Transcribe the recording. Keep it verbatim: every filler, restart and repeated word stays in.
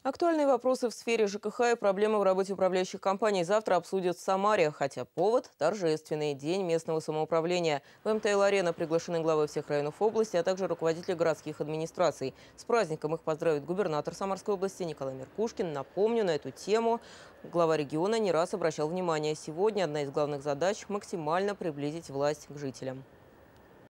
Актуальные вопросы в сфере ЖКХ и проблемы в работе управляющих компаний завтра обсудят в Самаре, хотя повод – торжественный день местного самоуправления. В эм тэ эл-арена приглашены главы всех районов области, а также руководители городских администраций. С праздником их поздравит губернатор Самарской области Николай Меркушкин. Напомню, на эту тему глава региона не раз обращал внимание. Сегодня одна из главных задач – максимально приблизить власть к жителям.